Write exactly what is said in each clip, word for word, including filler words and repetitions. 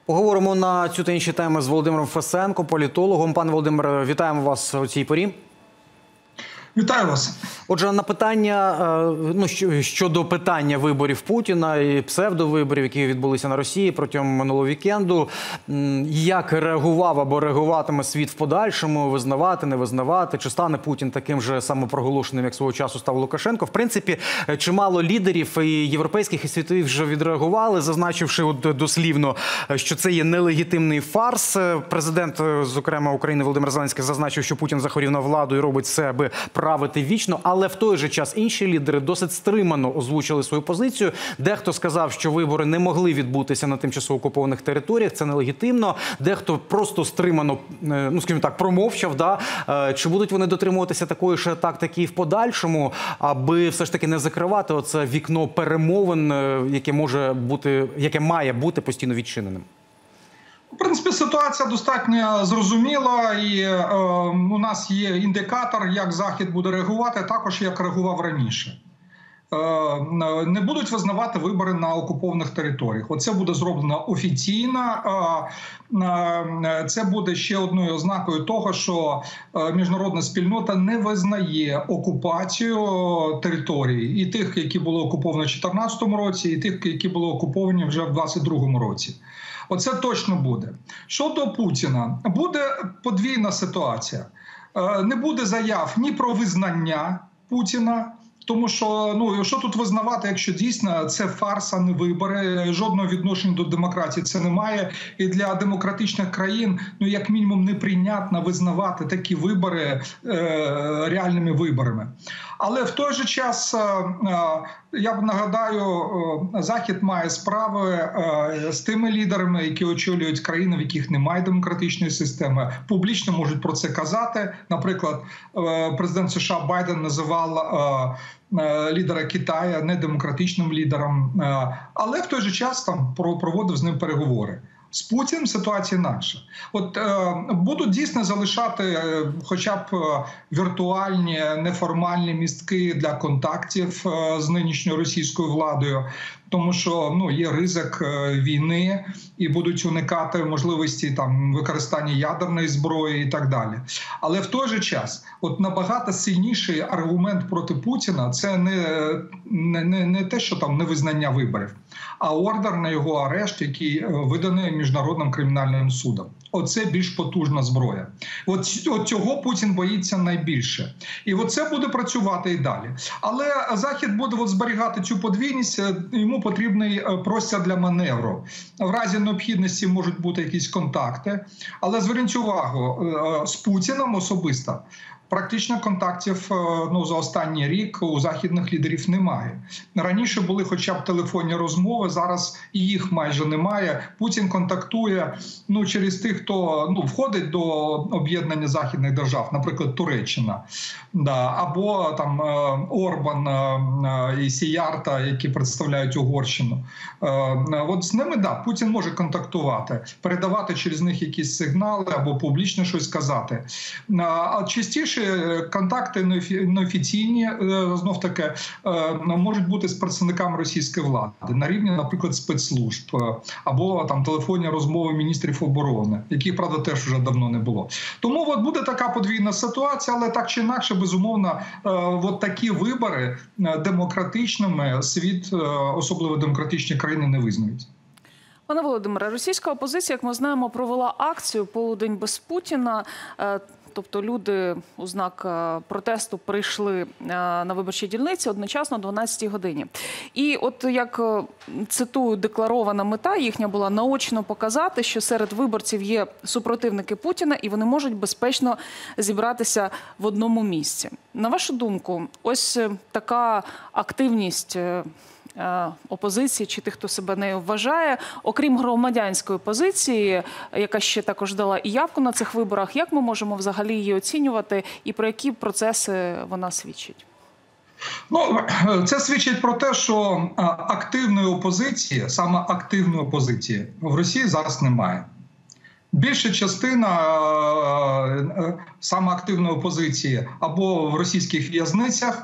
Поговоримо на цю та інші теми з Володимиром Фесенком, політологом. Пане Володимире, вітаємо вас у цій порі. Вітаю вас. Отже, на питання, ну, щодо питання виборів Путіна і псевдовиборів, які відбулися на Росії протягом минулого вікенду, як реагував або реагуватиме світ в подальшому, визнавати, не визнавати, чи стане Путін таким же самопроголошеним, як свого часу став Лукашенко? В принципі, чимало лідерів і європейських, і світових вже відреагували, зазначивши от дослівно, що це є нелегітимний фарс. Президент, зокрема, України Володимир Зеленський зазначив, що Путін захворів на владу і робить все, аби правити вічно, але в той же час інші лідери досить стримано озвучили свою позицію. Дехто сказав, що вибори не могли відбутися на тимчасово окупованих територіях, це нелегітимно. Дехто просто стримано, ну, скажімо так, промовчав. Да? Чи будуть вони дотримуватися такої ж тактики і в подальшому, аби все ж таки не закривати оце вікно перемовин, яке може бути, яке має бути постійно відчиненим? В принципі, ситуація достатньо зрозуміла, і е, у нас є індикатор, як Захід буде реагувати, також як реагував раніше. Е, не будуть визнавати вибори на окупованих територіях. Оце буде зроблено офіційно. Е, е, це буде ще одною ознакою того, що міжнародна спільнота не визнає окупацію території. І тих, які були окуповані в дві тисячі чотирнадцятому році, і тих, які були окуповані вже в двадцять другому році. Оце точно буде. Щодо Путіна, буде подвійна ситуація. Не буде заяв ні про визнання Путіна, тому що, ну, що тут визнавати, якщо дійсно це фарс, а не вибори, жодного відношення до демократії це немає. І для демократичних країн, ну, як мінімум, неприйнятно визнавати такі вибори е, реальними виборами. Але в той же час, е, я б нагадаю, е, Захід має справи е, з тими лідерами, які очолюють країни, в яких немає демократичної системи, публічно можуть про це казати. Наприклад, е, президент США Байден називав е, лідера Китаю недемократичним лідером, але в той же час там проводив з ним переговори. З Путіним ситуація інакша. От е, будуть дійсно залишати е, хоча б віртуальні, неформальні містки для контактів е, з нинішньою російською владою, тому що, ну, є ризик е, війни і будуть уникати можливості там використання ядерної зброї і так далі. Але в той же час, от набагато сильніший аргумент проти Путіна – це не, не, не, не те, що там невизнання виборів, а ордер на його арешт, який виданий Міжнародним кримінальним судом. Оце більш потужна зброя. От, от цього Путін боїться найбільше. І от це буде працювати і далі. Але Захід буде от зберігати цю подвійність, йому потрібний простір для маневру. В разі необхідності можуть бути якісь контакти. Але зверніть увагу, з Путіним особисто практично контактів, ну, за останній рік у західних лідерів немає. Раніше були хоча б телефонні розмови, зараз і їх майже немає. Путін контактує, ну, через тих, хто, ну, входить до об'єднання західних держав, наприклад, Туреччина, да, або там Орбан і Сіярта, які представляють Угорщину. От з ними, да, Путін може контактувати, передавати через них якісь сигнали або публічно щось казати. А частіше контакти неофіційні, знов таки, можуть бути з представниками російської влади на рівні, наприклад, спецслужб або там телефонні розмови міністрів оборони, яких, правда, теж вже давно не було. Тому от буде така подвійна ситуація, але так чи інакше, безумовно, от такі вибори демократичними світ, особливо демократичні країни, не визнають. Пане Володимире, російська опозиція, як ми знаємо, провела акцію «Полудень без Путіна». Тобто люди у знак протесту прийшли на виборчі дільниці одночасно о дванадцятій годині. І от, як цитую, декларована мета їхня була наочно показати, що серед виборців є супротивники Путіна і вони можуть безпечно зібратися в одному місці. На вашу думку, ось така активність опозиції чи тих, хто себе нею вважає, окрім громадянської позиції, яка ще також дала і явку на цих виборах, як ми можемо взагалі її оцінювати і про які процеси вона свідчить? Ну, це свідчить про те, що активної опозиції, саме активної опозиції в Росії зараз немає. Більша частина саме активної опозиції або в російських в'язницях,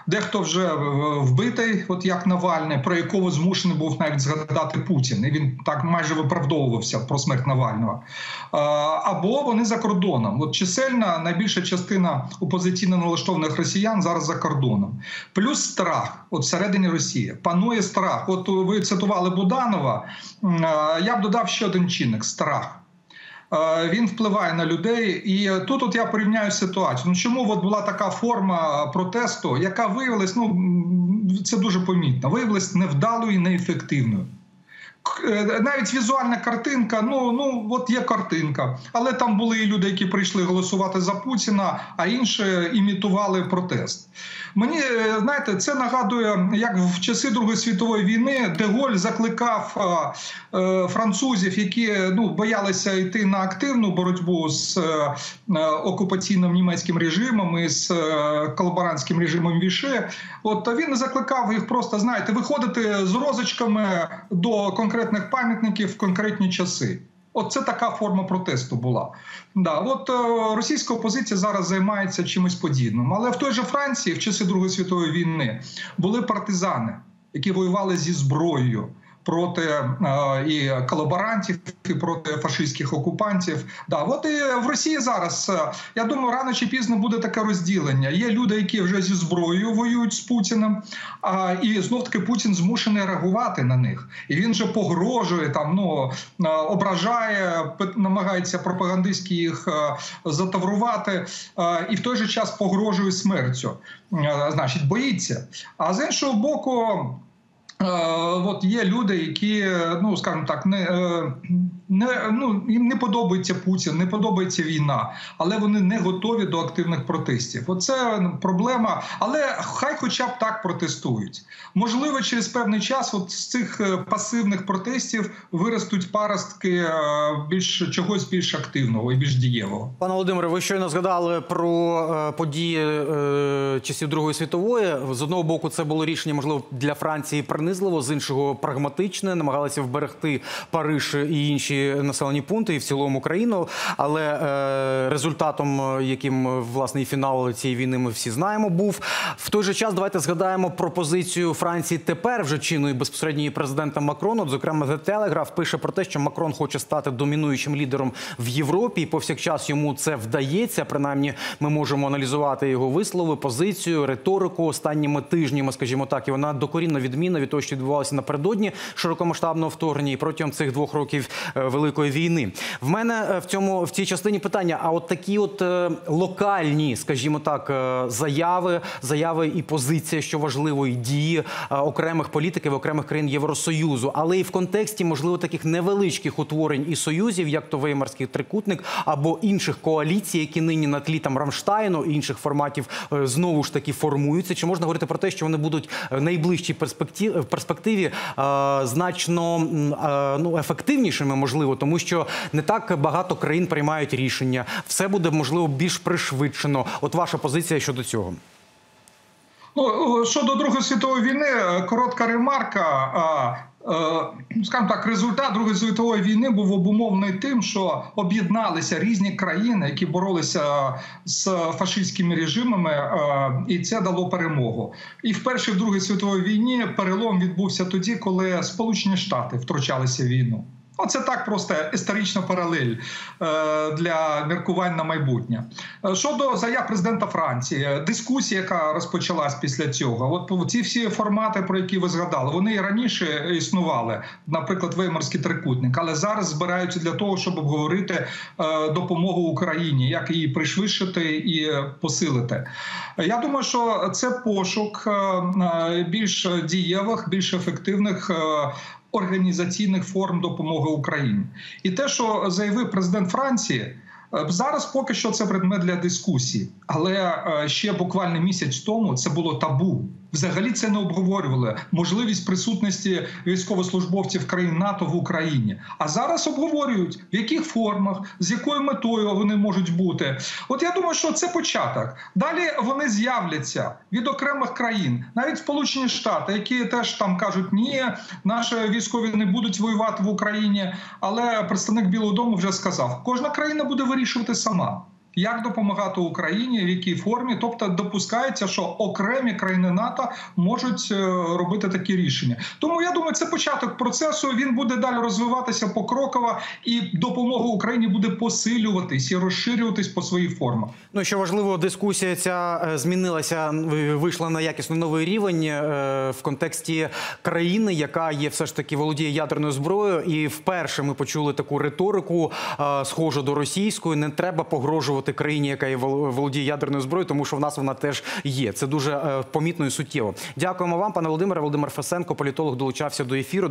Дехто вже вбитий, от як Навальний, про якого змушений був навіть згадати Путін. І він так майже виправдовувався про смерть Навального. Або вони за кордоном. От чисельна найбільша частина опозиційно налаштованих росіян зараз за кордоном. Плюс страх от всередині Росії. Панує страх. От ви цитували Буданова. Я б додав ще один чинник – страх. Він впливає на людей. І тут от я порівняю ситуацію. Ну, чому от була така форма протесту, яка виявилась, ну, це дуже помітно, виявилась невдалою і неефективною. Навіть візуальна картинка, ну, ну от є картинка. Але там були і люди, які прийшли голосувати за Путіна, а інші імітували протест. Мені, знаєте, це нагадує, як в часи Другої світової війни Де-Голь закликав е, е, французів, які ну, боялися йти на активну боротьбу з е, окупаційним німецьким режимом і з е, колаборантським режимом Віше. От він закликав їх просто, знаєте, виходити з розочками до конкретних пам'ятників в конкретні часи. От це така форма протесту була. Да, от е, російська опозиція зараз займається чимось подібним. Але в той же Франції в часи Другої світової війни були партизани, які воювали зі зброєю проти е, і колаборантів, і проти фашистських окупантів. Да, от і в Росії зараз, е, я думаю, рано чи пізно буде таке розділення. Є люди, які вже зі зброєю воюють з Путіним, а, і знов-таки Путін змушений реагувати на них. І він же погрожує, там, ну, е, ображає, намагається пропагандистськи їх е, затаврувати, е, і в той же час погрожує смертю. Е, значить, боїться. А з іншого боку, от є люди, які, ну, скажімо так, не, не, ну, їм не подобається Путін, не подобається війна, але вони не готові до активних протестів. Оце проблема, але хай хоча б так протестують. Можливо, через певний час от з цих пасивних протестів виростуть паростки більш, чогось більш активного і більш дієвого. Пане Володимире, ви щойно згадали про події е, часів Другої світової. З одного боку, це було рішення, можливо, для Франції принизливо, з іншого прагматичне, намагалися вберегти Париж і інші населені пункти, і в цілому країну. Але е, результатом, яким, власне, і фінал цієї війни ми всі знаємо, був. В той же час давайте згадаємо про позицію Франції тепер вже чинної безпосередньої президента Макрона. От, зокрема, The Telegraph пише про те, що Макрон хоче стати домінуючим лідером в Європі, і повсякчас йому це вдається. Принаймні, ми можемо аналізувати його вислови, позицію, риторику останніми тижнями, скажімо так, і вона докорінно відмінна від того, що відбувалося напередодні широкомасштабного вторгнення і протягом цих двох років Великої війни. В мене в цьому в цій частині питання: а от такі от локальні, скажімо так, заяви, заяви і позиція, що важливо, і дії окремих політиків, окремих країн Євросоюзу, але і в контексті, можливо, таких невеличких утворень і союзів, як то Веймарський трикутник, або інших коаліцій, які нині на тлі там Рамштайну і інших форматів знову ж таки формуються. Чи можна говорити про те, що вони будуть в найближчій перспективі, в перспективі е, значно е, ну, ефективнішими, можливо, тому що не так багато країн приймають рішення. Все буде, можливо, більш пришвидшено. От ваша позиція щодо цього? Ну, щодо Другої світової війни, коротка ремарка. Скажімо так, результат Другої світової війни був обумовлений тим, що об'єдналися різні країни, які боролися з фашистськими режимами, і це дало перемогу. І в Першій, в Другій світовій війні перелом відбувся тоді, коли Сполучені Штати втручалися в війну. Оце так просто історична паралель для міркувань на майбутнє. Щодо заяв президента Франції, дискусія, яка розпочалась після цього, от ці всі формати, про які ви згадали, вони і раніше існували, наприклад, Веймарський трикутник, але зараз збираються для того, щоб обговорити допомогу Україні, як її пришвидшити і посилити. Я думаю, що це пошук більш дієвих, більш ефективних організаційних форм допомоги Україні. І те, що заявив президент Франції, зараз поки що це предмет для дискусії. Але ще буквально місяць тому це було табу. Взагалі це не обговорювали. Можливість присутності військовослужбовців країн НАТО в Україні. А зараз обговорюють, в яких формах, з якою метою вони можуть бути. От я думаю, що це початок. Далі вони з'являться від окремих країн. Навіть Сполучені Штати, які теж там кажуть, ні, наші військові не будуть воювати в Україні. Але представник Білого дому вже сказав, кожна країна буде вирішувати сама. як допомагати Україні, в якій формі. Тобто допускається, що окремі країни НАТО можуть робити такі рішення. Тому я думаю, це початок процесу. Він буде далі розвиватися покроково, і допомога Україні буде посилюватись і розширюватись по своїх формах. Ну, що важливо, дискусія ця змінилася, вийшла на якісно новий рівень в контексті країни, яка є все ж таки володіє ядерною зброєю. І вперше ми почули таку риторику, схожу до російської. Не треба погрожувати країні, яка є володіє ядерною зброєю, тому що в нас вона теж є. Це дуже помітно і суттєво. Дякуємо вам, пане Володимире. Володимир Фесенко, політолог, долучався до ефіру.